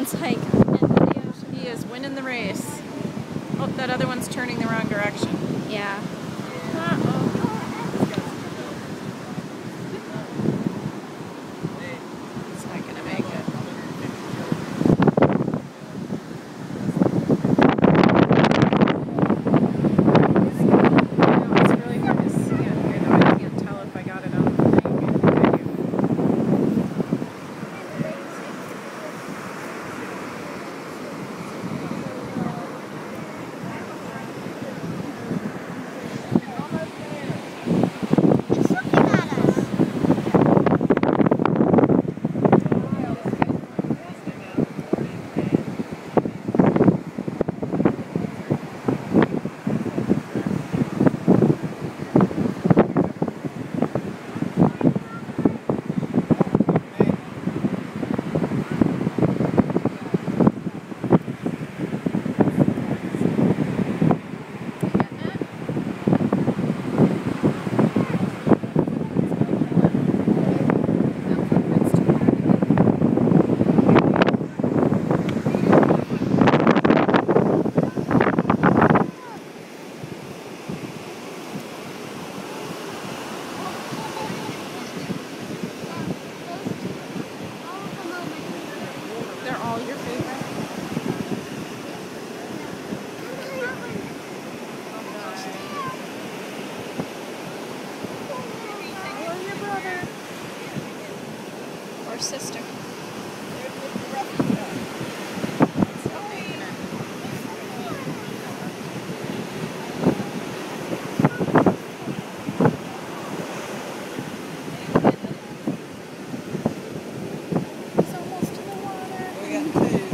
one's like He is winning the race. Oh, that other one's turning the wrong direction. yeah. Uh-oh. It's not gonna make it. It's really hard to see on here though. I can't tell if I got it on the thing. I think I do. It's looking at us. They're all your favorite? Or your brother? Or sister? He's almost to the water. We got two.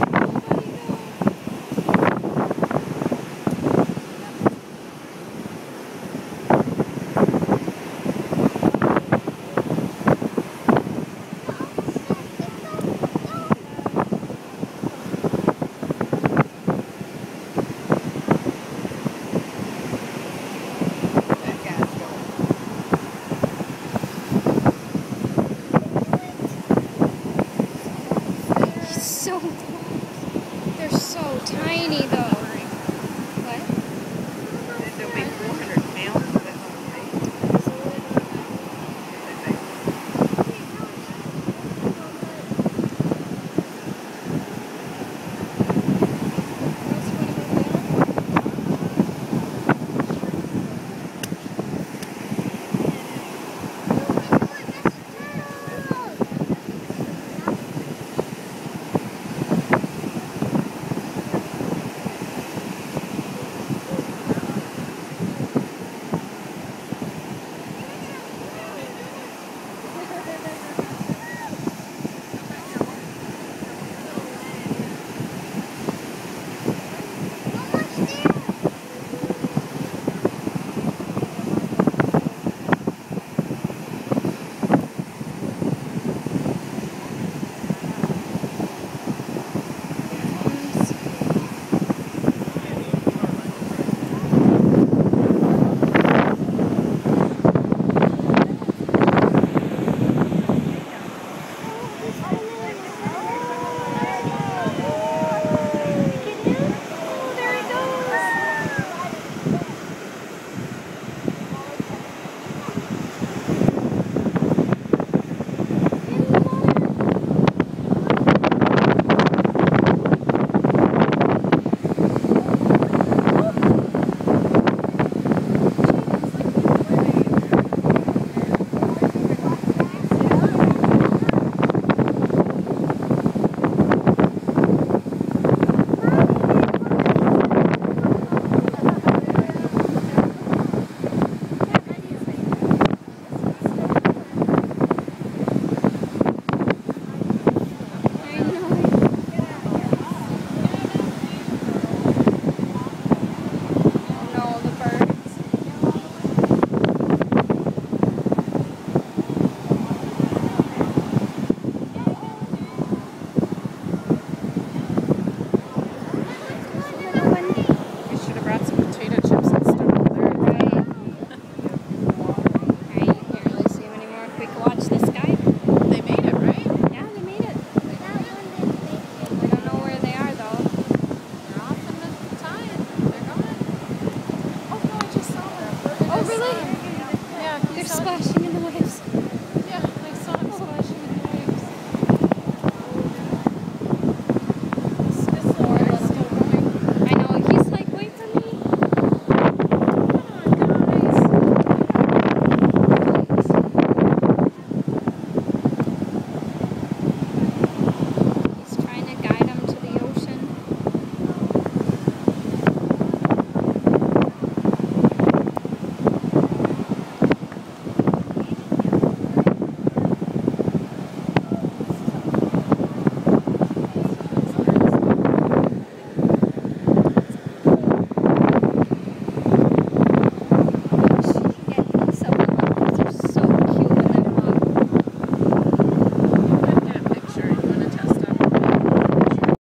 splashing